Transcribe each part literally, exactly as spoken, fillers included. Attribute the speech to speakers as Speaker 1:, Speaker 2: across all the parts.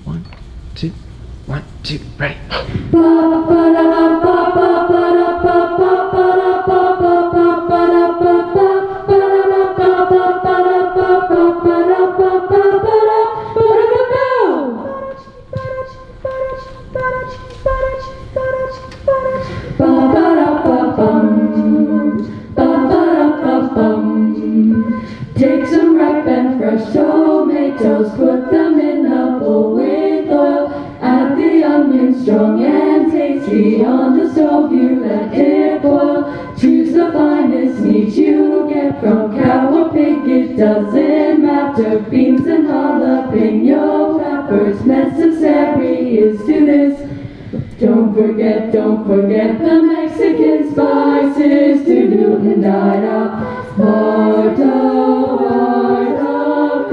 Speaker 1: One, two, one, two, ready.
Speaker 2: Take some ripe and fresh tomatoes, put them in a bowl with oil, add the onions strong and tasty, on the stove you let it boil. Choose the finest meat you get from cow or pig, it doesn't matter, beans and jalapeno peppers, necessary is to this. Don't forget, don't forget the Mexican spices to do and dine up. Heart of, heart of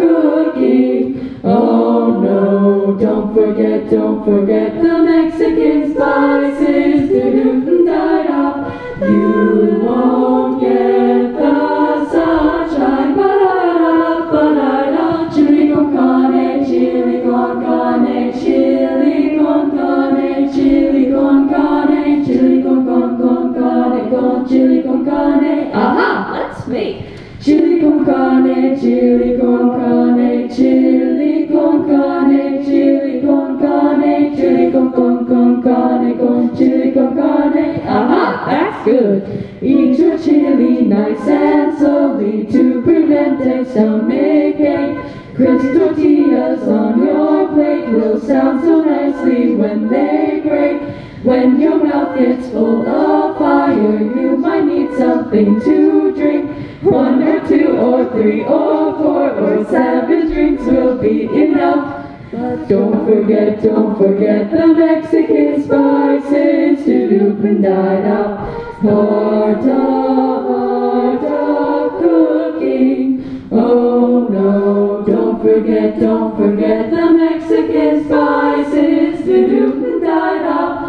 Speaker 2: cooking. Oh no, don't forget, don't forget the Mexican spices to do and dine up. You won't get the sunshine. Ba-da-da, ba-da-da. Chili con carne, chili con carne, chili con carne, chili con carne, chili con con con carne, con chili con carne. Aha! Let's make chili con carne, chili con carne, chili con carne, chili con carne, chili con con con carne, con chili con carne. Aha! That's good. Eat your chili nice and slowly to prevent a stomach ache. Crisp tortillas on your plate will sound so nicely when they break. When your mouth gets full of fire, you might need something to drink. One or two or three or four or seven drinks will be enough. But don't forget, don't forget the Mexican spices to do and dine up. Heart of, heart of cooking. Oh no, don't forget, don't forget the Mexican spices to do and dine up.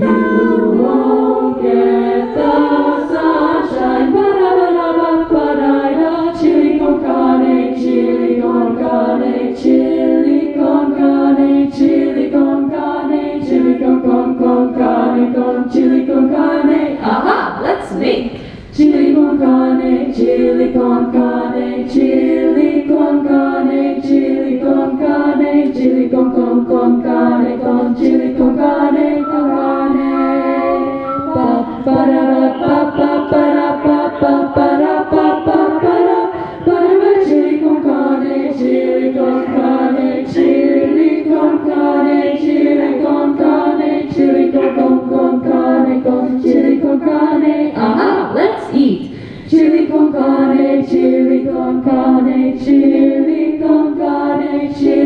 Speaker 2: You won't get the sunshine. Ba-da-da-da, ba-da-da. Chili con carne, chili con carne, chili con carne, chili con carne, chili con con con carne, con chili con carne. Aha! Let's make chili con carne, chili con carne, chili con carne, chili con carne, chili con con con carne, con chili con carne, con carne. Pa pa da pa pa pa da pa pa pa da pa pa pa da pa da. Chili con carne, chili con carne, chili con carne, chili con carne, chili con con con carne, con chili con carne. Aha! Let's eat chili con carne, chili con carne, chili con carne, chili